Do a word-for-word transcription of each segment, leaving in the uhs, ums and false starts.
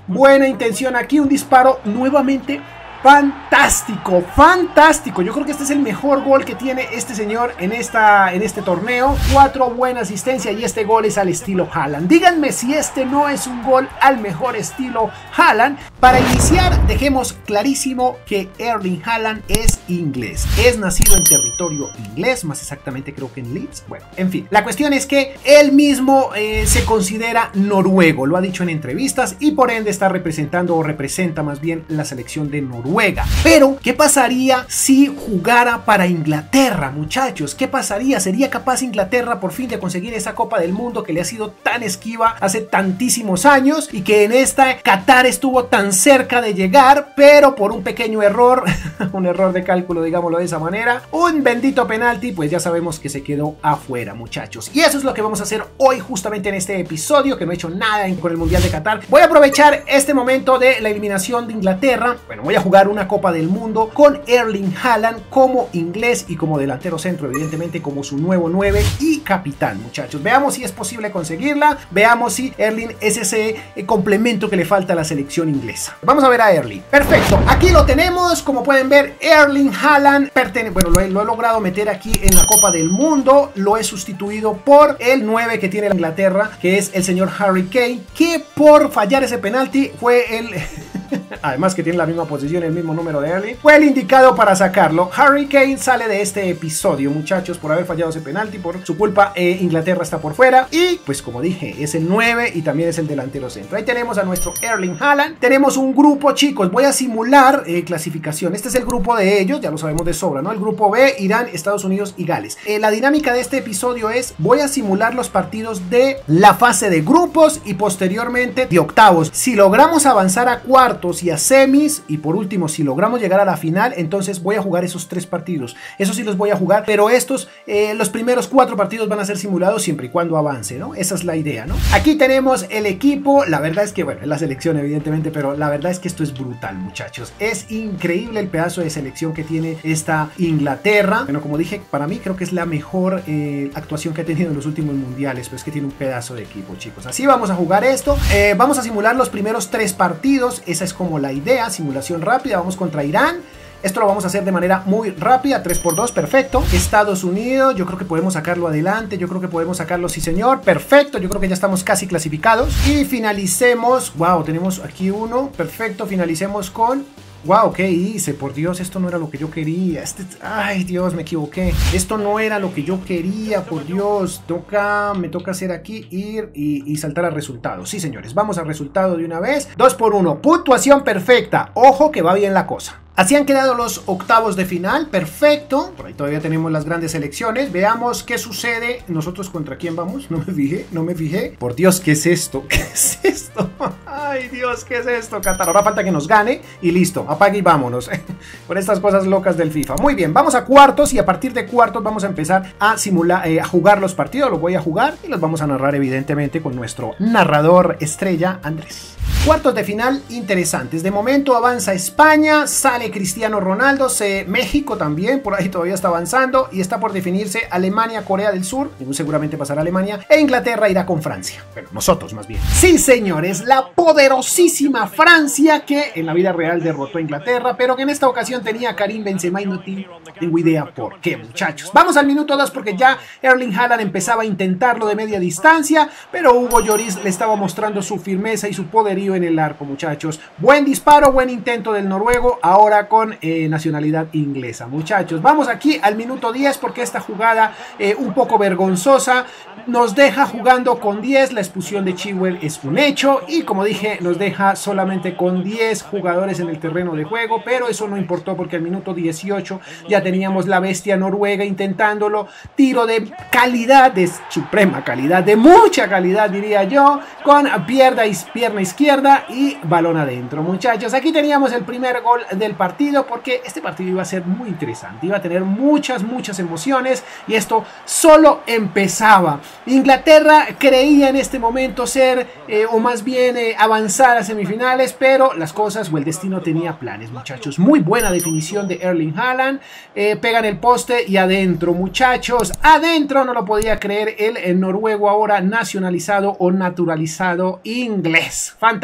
buena intención aquí, un disparo nuevamente fantástico, fantástico. Yo creo que este es el mejor gol que tiene este señor en, esta, en este torneo. Cuatro buena asistencia y este gol es al estilo Haaland. Díganme si este no es un gol al mejor estilo Haaland. Para iniciar, dejemos clarísimo que Erling Haaland es inglés. Es nacido en territorio inglés, más exactamente creo que en Leeds. Bueno, en fin, la cuestión es que él mismo eh, se considera noruego, lo ha dicho en entrevistas y por ende está representando o representa más bien la selección de Noruega. Pero, ¿qué pasaría si jugara para Inglaterra, muchachos? ¿Qué pasaría? ¿Sería capaz Inglaterra por fin de conseguir esa Copa del Mundo que le ha sido tan esquiva hace tantísimos años y que en esta Qatar estuvo tan cerca de llegar, pero por un pequeño error, un error de cálculo, digámoslo de esa manera, un bendito penalti, pues ya sabemos que se quedó afuera, muchachos. Y eso es lo que vamos a hacer hoy justamente en este episodio, que no he hecho nada con el Mundial de Qatar. Voy a aprovechar este momento de la eliminación de Inglaterra. Bueno, voy a jugar una Copa del Mundo con Erling Haaland como inglés y como delantero centro, evidentemente como su nuevo nueve y capitán, muchachos. Veamos si es posible conseguirla, veamos si Erling es ese eh, complemento que le falta a la selección inglesa. Vamos a ver a Erling. Perfecto, aquí lo tenemos, como pueden ver, Erling Haaland pertenece, bueno, lo he, lo he logrado meter aquí en la Copa del Mundo, lo he sustituido por el nueve que tiene la Inglaterra, que es el señor Harry Kane, que por fallar ese penalti fue el... además que tiene la misma posición, el mismo número de Erling, fue el indicado para sacarlo. Harry Kane sale de este episodio, muchachos, por haber fallado ese penalti. Por su culpa, eh, Inglaterra está por fuera. Y, pues como dije, es el nueve y también es el delantero centro. Ahí tenemos a nuestro Erling Haaland. Tenemos un grupo, chicos, voy a simular eh, clasificación. Este es el grupo de ellos, ya lo sabemos de sobra, ¿no? El grupo B, Irán, Estados Unidos y Gales. Eh, la dinámica de este episodio es, voy a simular los partidos de la fase de grupos y posteriormente de octavos. Si logramos avanzar a cuartos y a semis, y por último si logramos llegar a la final, entonces voy a jugar esos tres partidos. Eso sí los voy a jugar, pero estos, eh, los primeros cuatro partidos van a ser simulados siempre y cuando avance, ¿no? Esa es la idea, ¿no? Aquí tenemos el equipo. La verdad es que, bueno, es la selección evidentemente, pero la verdad es que esto es brutal, muchachos. Es increíble el pedazo de selección que tiene esta Inglaterra. Bueno, como dije, para mí creo que es la mejor eh, actuación que ha tenido en los últimos mundiales, pero es que tiene un pedazo de equipo, chicos. Así vamos a jugar esto. Eh, vamos a simular los primeros tres partidos. Esa es como la idea, simulación rápida. Vamos contra Irán. Esto lo vamos a hacer de manera muy rápida, tres por dos, perfecto. Estados Unidos, yo creo que podemos sacarlo adelante, yo creo que podemos sacarlo, sí señor, perfecto, yo creo que ya estamos casi clasificados. Y finalicemos, wow, tenemos aquí uno, perfecto, finalicemos con... Wow, ¿qué hice? Por Dios, esto no era lo que yo quería. Este, ay, Dios, me equivoqué. Esto no era lo que yo quería, por Dios. Toca, me toca hacer aquí, ir y, y saltar al resultado. Sí, señores, vamos al resultado de una vez. dos por uno, puntuación perfecta. Ojo que va bien la cosa. Así han quedado los octavos de final, perfecto. Por ahí todavía tenemos las grandes selecciones. Veamos qué sucede. Nosotros contra quién vamos. No me fijé, no me fijé. Por Dios, ¿qué es esto? ¿Qué es esto? Ay, Dios, ¿qué es esto, Qatar? Ahora falta que nos gane y listo. Apague y vámonos. Por estas cosas locas del FIFA. Muy bien, vamos a cuartos y a partir de cuartos vamos a empezar a simular, eh, a jugar los partidos. Los voy a jugar y los vamos a narrar evidentemente con nuestro narrador estrella, Andrés. Cuartos de final interesantes. De momento avanza España, sale Cristiano Ronaldo, se, México también, por ahí todavía está avanzando y está por definirse Alemania, Corea del Sur, seguramente pasará Alemania, e Inglaterra irá con Francia. Bueno, nosotros más bien. Sí, señores, la poderosísima Francia que en la vida real derrotó a Inglaterra, pero que en esta ocasión tenía a Karim Benzema y no tengo idea por qué, muchachos. Vamos al minuto dos porque ya Erling Haaland empezaba a intentarlo de media distancia, pero Hugo Lloris le estaba mostrando su firmeza y su poderío en el arco, muchachos. Buen disparo, buen intento del noruego, ahora con eh, nacionalidad inglesa, muchachos. Vamos aquí al minuto diez porque esta jugada eh, un poco vergonzosa nos deja jugando con diez, la expulsión de Chilwell es un hecho y como dije nos deja solamente con diez jugadores en el terreno de juego, pero eso no importó porque al minuto dieciocho ya teníamos la bestia noruega intentándolo, tiro de calidad, de suprema calidad, de mucha calidad diría yo, con pierna, pierna izquierda y balón adentro, muchachos. Aquí teníamos el primer gol del partido porque este partido iba a ser muy interesante, iba a tener muchas, muchas emociones y esto solo empezaba. Inglaterra creía en este momento ser, eh, o más bien eh, avanzar a semifinales, pero las cosas o el destino tenía planes, muchachos. Muy buena definición de Erling Haaland, eh, pegan el poste y adentro, muchachos, adentro, no lo podía creer, el, el noruego ahora nacionalizado o naturalizado inglés. Fantástico.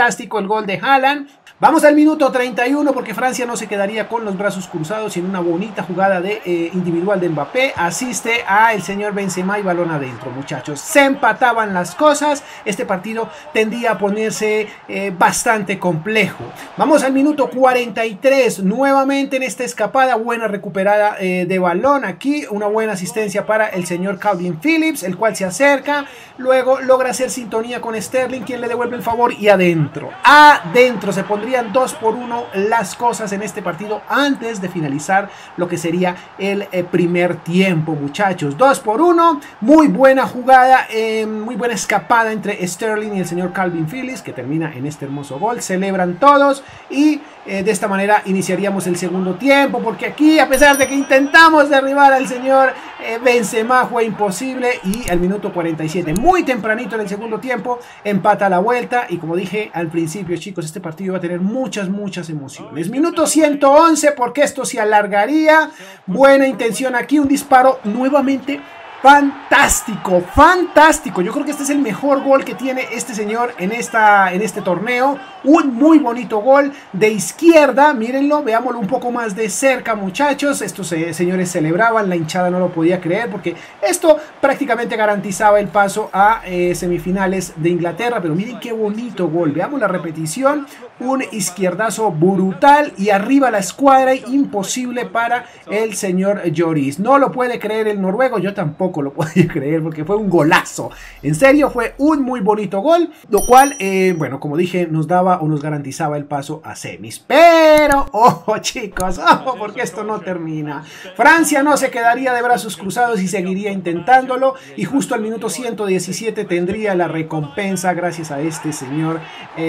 fantástico el gol de Haaland. Vamos al minuto treinta y uno porque Francia no se quedaría con los brazos cruzados en una bonita jugada de, eh, individual de Mbappé. Asiste a el señor Benzema y balón adentro, muchachos. Se empataban las cosas. Este partido tendía a ponerse eh, bastante complejo. Vamos al minuto cuarenta y tres. Nuevamente en esta escapada, buena recuperada eh, de balón. Aquí una buena asistencia para el señor Calvin Phillips, el cual se acerca. Luego logra hacer sintonía con Sterling, quien le devuelve el favor y adentro. Adentro se pondría dos por uno las cosas en este partido antes de finalizar lo que sería el eh, primer tiempo, muchachos. dos por uno, muy buena jugada, eh, muy buena escapada entre Sterling y el señor Calvin Phillips, que termina en este hermoso gol. Celebran todos y eh, de esta manera iniciaríamos el segundo tiempo, porque aquí, a pesar de que intentamos derribar al señor eh, Benzema, fue imposible. Y al minuto cuarenta y siete, muy tempranito en el segundo tiempo, empata la vuelta. Y como dije al principio, chicos, este partido va a tener muchas, muchas emociones. Minuto ciento once, porque esto se alargaría. Buena intención aquí, un disparo nuevamente fantástico, fantástico. Yo creo que este es el mejor gol que tiene este señor en, esta, en este torneo. Un muy bonito gol de izquierda, mírenlo, veámoslo un poco más de cerca, muchachos. Estos eh, señores celebraban, la hinchada no lo podía creer, porque esto prácticamente garantizaba el paso a eh, semifinales de Inglaterra. Pero miren qué bonito gol, veamos la repetición. Un izquierdazo brutal y arriba la escuadra, imposible para el señor Lloris. No lo puede creer el noruego, yo tampoco lo podía creer, porque fue un golazo. En serio, fue un muy bonito gol, lo cual, eh, bueno, como dije, nos daba o nos garantizaba el paso a semis. Pero, ojo chicos, ojo, porque esto no termina. Francia no se quedaría de brazos cruzados y seguiría intentándolo, y justo al minuto ciento diecisiete tendría la recompensa gracias a este señor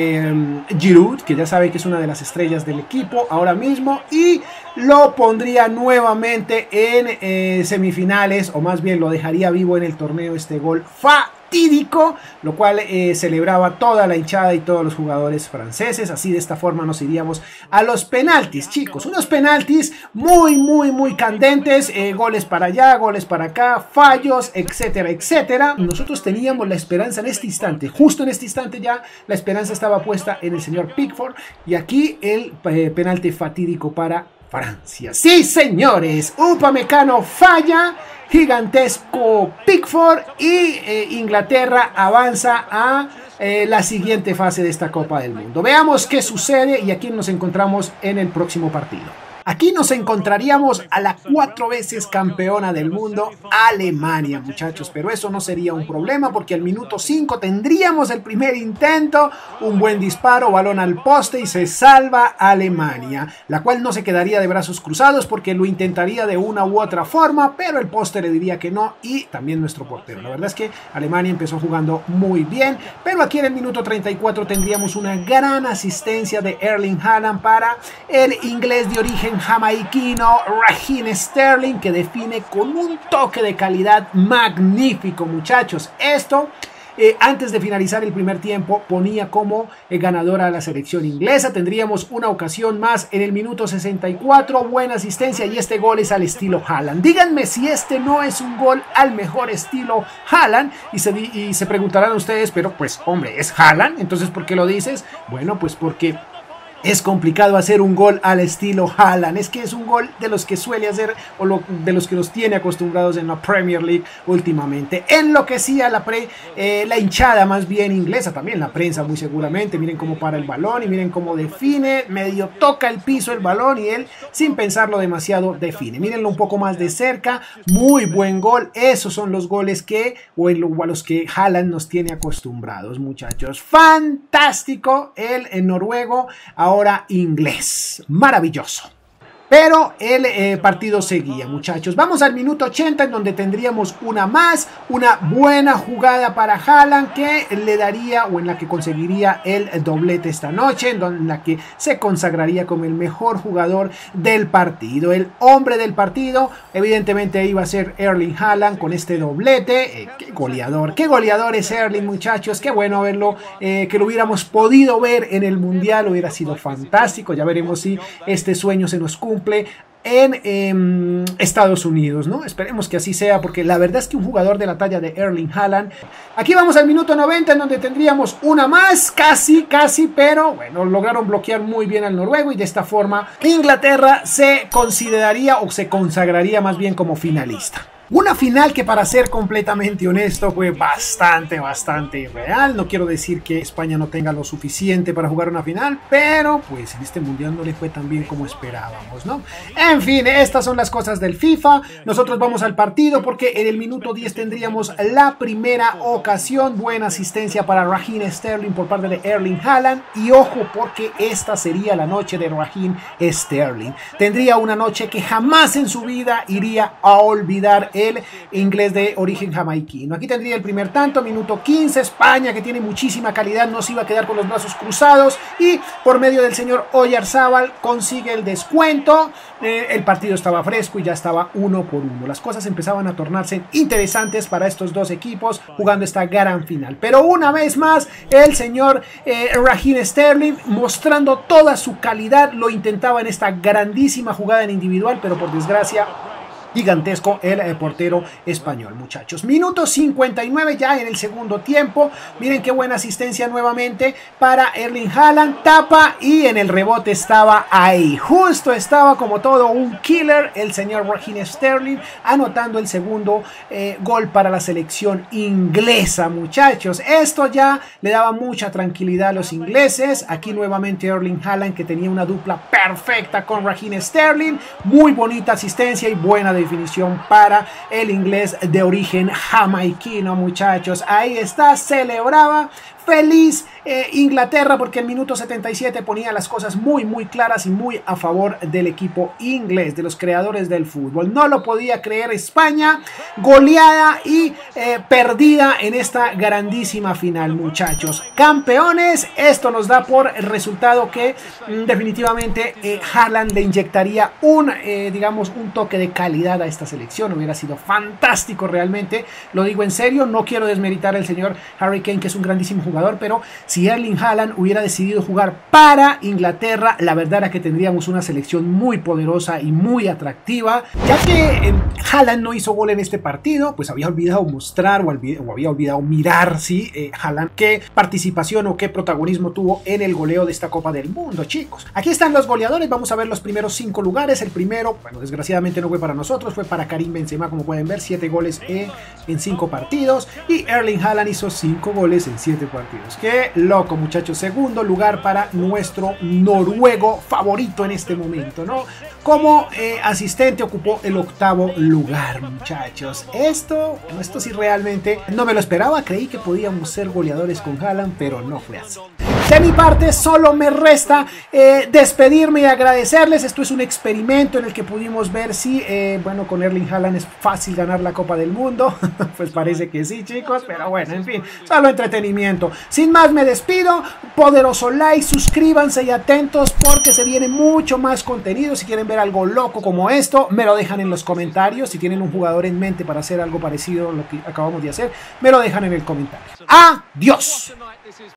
eh, Giroud, que ya sabe que es una de las estrellas del equipo ahora mismo, y lo pondría nuevamente en eh, semifinales, o más bien lo dejaría vivo en el torneo, este gol fatídico, lo cual eh, celebraba toda la hinchada y todos los jugadores franceses. Así, de esta forma nos iríamos a los penaltis, chicos, unos penaltis muy, muy, muy candentes, eh, goles para allá, goles para acá, fallos, etcétera, etcétera. Nosotros teníamos la esperanza en este instante, justo en este instante ya la esperanza estaba puesta en el señor Pickford, y aquí el eh, penalti fatídico para Francia. Sí, señores, Upamecano falla, gigantesco Pickford, y eh, Inglaterra avanza a eh, la siguiente fase de esta Copa del Mundo. Veamos qué sucede y a quién nos encontramos en el próximo partido. Aquí nos encontraríamos a la cuatro veces campeona del mundo, Alemania, muchachos. Pero eso no sería un problema, porque al minuto cinco tendríamos el primer intento, un buen disparo, balón al poste, y se salva Alemania, la cual no se quedaría de brazos cruzados porque lo intentaría de una u otra forma, pero el poste le diría que no, y también nuestro portero. La verdad es que Alemania empezó jugando muy bien, pero aquí en el minuto treinta y cuatro tendríamos una gran asistencia de Erling Haaland para el inglés de origen jamaiquino Raheem Sterling, que define con un toque de calidad magnífico, muchachos. Esto Eh, antes de finalizar el primer tiempo ponía como eh, ganadora a la selección inglesa. Tendríamos una ocasión más en el minuto sesenta y cuatro, buena asistencia, y este gol es al estilo Haaland. Díganme si este no es un gol al mejor estilo Haaland, y se, y se preguntarán ustedes, pero pues hombre, es Haaland, entonces ¿por qué lo dices? Bueno, pues porque es complicado hacer un gol al estilo Haaland. Es que es un gol de los que suele hacer, o lo, de los que nos tiene acostumbrados en la Premier League últimamente. Enloquecía la, pre, eh, la hinchada más bien inglesa, también la prensa muy seguramente. Miren cómo para el balón y miren cómo define, medio toca el piso el balón y él, sin pensarlo demasiado, define. Mírenlo un poco más de cerca, muy buen gol. Esos son los goles que, o, el, o a los que Haaland nos tiene acostumbrados, muchachos. Fantástico el, el noruego, ahora inglés, maravilloso. Pero el eh, partido seguía, muchachos. Vamos al minuto ochenta, en donde tendríamos una más, una buena jugada para Haaland, que le daría, o en la que conseguiría el doblete esta noche, en, donde, en la que se consagraría como el mejor jugador del partido, el hombre del partido. Evidentemente iba a ser Erling Haaland con este doblete. Eh, qué goleador, qué goleador es Erling, muchachos. Qué bueno verlo, eh, que lo hubiéramos podido ver en el Mundial, hubiera sido fantástico. Ya veremos si este sueño se nos cumple en eh, Estados Unidos, ¿no? Esperemos que así sea, porque la verdad es que un jugador de la talla de Erling Haaland. Aquí vamos al minuto noventa, en donde tendríamos una más, casi, casi, pero bueno, lograron bloquear muy bien al noruego y de esta forma Inglaterra se consideraría o se consagraría más bien como finalista. Una final que, para ser completamente honesto, fue bastante, bastante irreal. No quiero decir que España no tenga lo suficiente para jugar una final, pero pues en este mundial no le fue tan bien como esperábamos, ¿no? En fin, estas son las cosas del FIFA. Nosotros vamos al partido porque en el minuto diez tendríamos la primera ocasión. Buena asistencia para Raheem Sterling por parte de Erling Haaland. Y ojo, porque esta sería la noche de Raheem Sterling. Tendría una noche que jamás en su vida iría a olvidar el inglés de origen jamaiquino. Aquí tendría el primer tanto, minuto quince. España, que tiene muchísima calidad, no se iba a quedar con los brazos cruzados y por medio del señor Oyarzábal consigue el descuento. Eh, el partido estaba fresco y ya estaba uno por uno. Las cosas empezaban a tornarse interesantes para estos dos equipos jugando esta gran final. Pero una vez más, el señor eh, Raheem Sterling, mostrando toda su calidad, lo intentaba en esta grandísima jugada en individual, pero por desgracia gigantesco el eh, portero español, muchachos. Minuto cincuenta y nueve ya en el segundo tiempo. Miren qué buena asistencia nuevamente para Erling Haaland. Tapa y en el rebote estaba ahí. Justo estaba como todo un killer el señor Raheem Sterling, anotando el segundo eh, gol para la selección inglesa, muchachos. Esto ya le daba mucha tranquilidad a los ingleses. Aquí nuevamente Erling Haaland, que tenía una dupla perfecta con Raheem Sterling. Muy bonita asistencia y buena definición para el inglés de origen jamaiquino, muchachos. Ahí está, celebraba feliz eh, Inglaterra, porque el minuto setenta y siete ponía las cosas muy muy claras y muy a favor del equipo inglés, de los creadores del fútbol. No lo podía creer España, goleada y eh, perdida en esta grandísima final, muchachos. Campeones, esto nos da por el resultado que mm, definitivamente eh, Haaland le inyectaría un, eh, digamos, un toque de calidad a esta selección. Hubiera sido fantástico realmente, lo digo en serio, no quiero desmeritar al señor Harry Kane, que es un grandísimo jugador, pero si Erling Haaland hubiera decidido jugar para Inglaterra, la verdad era que tendríamos una selección muy poderosa y muy atractiva. Ya que eh, Haaland no hizo gol en este partido, pues había olvidado mostrar o, o había olvidado mirar, sí, eh, Haaland, qué participación o qué protagonismo tuvo en el goleo de esta Copa del Mundo, chicos. Aquí están los goleadores, vamos a ver los primeros cinco lugares. El primero, bueno, desgraciadamente no fue para nosotros, fue para Karim Benzema, como pueden ver, siete goles en, en cinco partidos, y Erling Haaland hizo cinco goles en siete partidos. Qué loco, muchachos. Segundo lugar para nuestro noruego favorito en este momento, ¿no? Como eh, asistente ocupó el octavo lugar, muchachos. Esto, esto sí realmente no me lo esperaba. Creí que podíamos ser goleadores con Haaland, pero no fue así. De mi parte, solo me resta eh, despedirme y agradecerles. Esto es un experimento en el que pudimos ver si, eh, bueno, con Erling Haaland es fácil ganar la Copa del Mundo. Pues parece que sí, chicos, pero bueno, en fin, solo entretenimiento. Sin más, me despido. Poderoso like, suscríbanse y atentos porque se viene mucho más contenido. Si quieren ver algo loco como esto, me lo dejan en los comentarios. Si tienen un jugador en mente para hacer algo parecido a lo que acabamos de hacer, me lo dejan en el comentario. ¡Adiós!